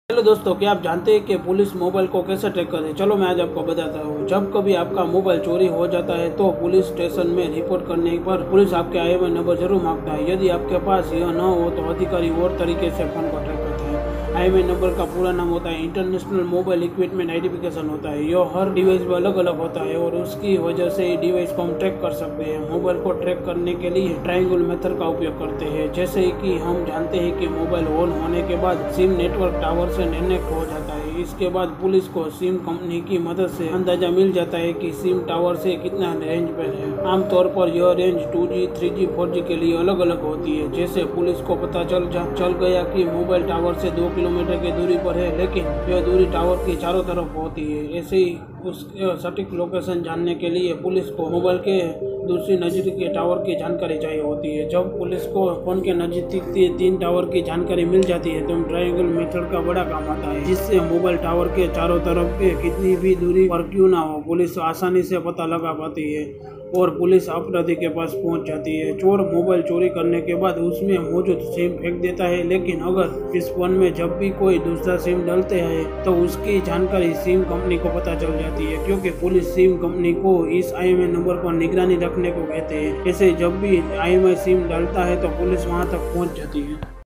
Hello दोस्तों, क्या आप जानते हैं कि पुलिस मोबाइल को कैसे ट्रैक करे? चलो मैं आज आपको बताता हूँ। जब कभी आपका मोबाइल चोरी हो जाता है तो पुलिस स्टेशन में रिपोर्ट करने पर पुलिस आपके IMEI नंबर जरूर मांगता है। यदि आपके पास यह न हो तो अधिकारी और तरीके से फोन को ट्रैक करते हैं। IMEI नंबर का पूरा नाम होता है इंटरनेशनल मोबाइल इक्विपमेंट आइडेंटिफिकेशन होता है। यह हर डिवाइस में अलग अलग होता है और उसकी वजह से डिवाइस को हम ट्रैक कर सकते हैं। मोबाइल को ट्रैक करने के लिए ट्रायंगल मेथड का उपयोग करते हैं। जैसे कि हम जानते हैं कि मोबाइल ऑन होने के बाद सिम नेटवर्क टावर से कनेक्ट हो जाता है। इसके बाद पुलिस को सिम कंपनी की मदद से अंदाजा मिल जाता है कि सिम टावर से कितना रेंज पर है। आमतौर पर यह रेंज 2G, 3G, 4G के लिए अलग अलग होती है। जैसे पुलिस को पता चल गया कि मोबाइल टावर से 2 किलोमीटर की दूरी पर है, लेकिन यह दूरी टावर की चारों तरफ होती है। ऐसे ही उसके सटीक लोकेशन जानने के लिए पुलिस को मोबाइल के दूसरी नजदीक के टावर की जानकारी चाहिए होती है। जब पुलिस को फोन के नजदीक 3 टावर की जानकारी मिल जाती है तो ट्रायंगल मेथड का बड़ा काम आता है, जिससे मोबाइल टावर के चारों तरफ के कितनी भी दूरी पर क्यों ना हो, पुलिस आसानी से पता लगा पाती है और पुलिस अपराधी के पास पहुंच जाती है। चोर मोबाइल चोरी करने के बाद उसमें मौजूद सिम फेंक देता है, लेकिन अगर इस फोन में जब भी कोई दूसरा सिम डलते हैं तो उसकी जानकारी सिम कंपनी को पता चल जाती है, क्योंकि पुलिस सिम कंपनी को इस IMEI नंबर पर निगरानी रखने को कहते हैं। ऐसे जब भी IMEI सिम डालता है तो पुलिस वहां तक पहुंच जाती है।